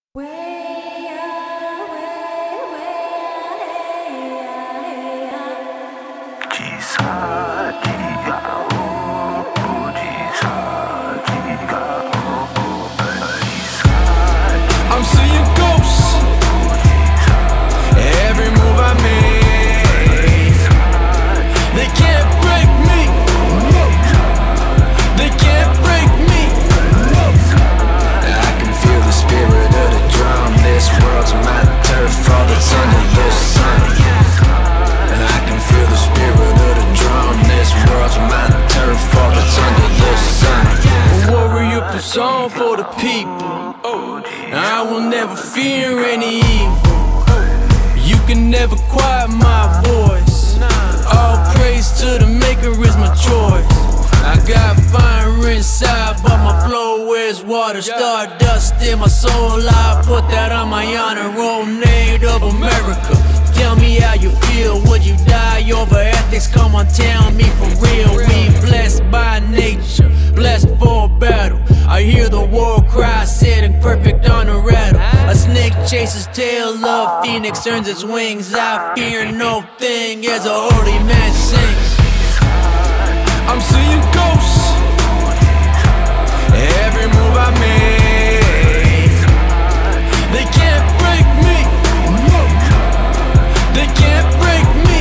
I'm seeing ghosts. Every move I make, they can't break me. They can't break me. I can feel the spirit of the drum. This world's my turf, all that's under the sun. I can feel the spirit of the drum. This world's my turf, all that's under the sun. A warrior persona for the people. I will never fear any evil. You can never quiet my voice. All praise to the maker is my choice. I got fire inside, but my flow is water. Stardust in my soul, I put that on my honor. Old Native of America. Tell me how you feel, would you die over ethics? Come on, tell me for real. We blessed by nature, blessed for battle. I hear the war cry sitting perfect on a rattle. A snake chases tail, a phoenix earns its wings. I fear no thing as a holy man sings. I'm seeing ghosts. Every move I make, they can't break me. They can't break me.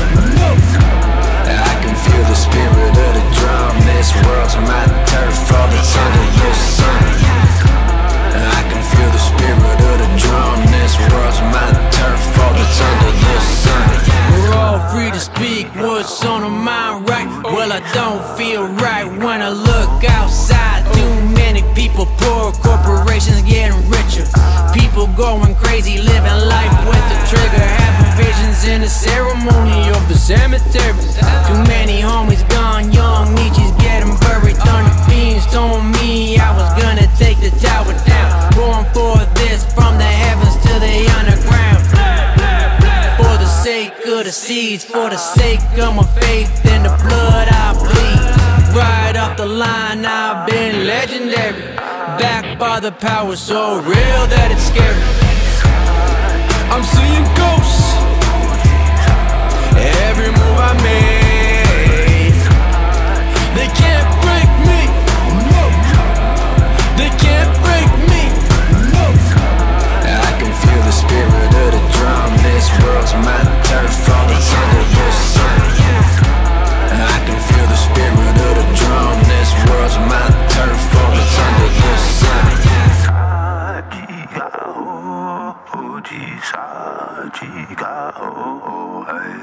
I can feel the spirit of the drum. This world's my turf, all that's under the sun. I can feel the spirit of the drum. This world's my turf, all that's under the sun. We're all free to speak what's on our mind, right? Well, I don't feel right when I look outside. Too many people poor, corporations getting richer. People going crazy, living life with the trigger. Having visions in the ceremony of the cemetery. Too many homies gone young, Nietzsche's getting buried. Thunder fiends told me I was gonna take the tower down. Born for this, from the heavens to the underground. For the sake of the seeds, for the sake of my faith, in the blood I bleed. Right off the line, I've been legendary. Backed by the power so real that it's scary. I'm seeing ghosts. Every move I make, they can't break me. They can't break me. I can feel the spirit of the drum. This world's my turf, all that's under the sun. I can feel the spirit of the drum. This world's my turf, all that's under the sun. Hey.